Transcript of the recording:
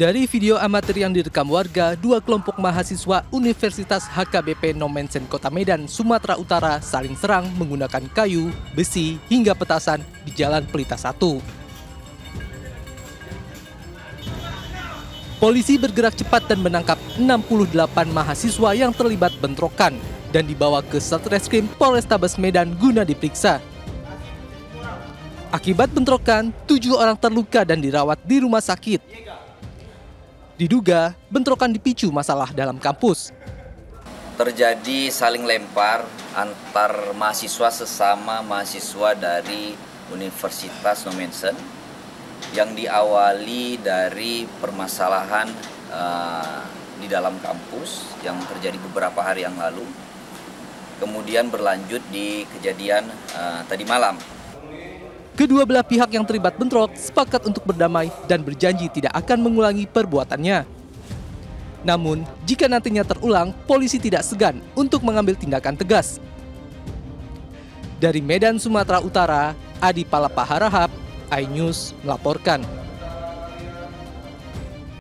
Dari video amatir yang direkam warga, dua kelompok mahasiswa Universitas HKBP Nomensen Kota Medan, Sumatera Utara saling serang menggunakan kayu, besi, hingga petasan di Jalan Pelita 1. Polisi bergerak cepat dan menangkap 68 mahasiswa yang terlibat bentrokan dan dibawa ke Satreskrim Polrestabes Medan guna diperiksa. Akibat bentrokan, 7 orang terluka dan dirawat di rumah sakit. Diduga bentrokan dipicu masalah dalam kampus. Terjadi saling lempar antar mahasiswa sesama mahasiswa dari Universitas Nomensen yang diawali dari permasalahan di dalam kampus yang terjadi beberapa hari yang lalu, kemudian berlanjut di kejadian tadi malam. Kedua belah pihak yang terlibat bentrok sepakat untuk berdamai dan berjanji tidak akan mengulangi perbuatannya. Namun, jika nantinya terulang, polisi tidak segan untuk mengambil tindakan tegas. Dari Medan, Sumatera Utara, Adi Palapa Harahap, iNews melaporkan.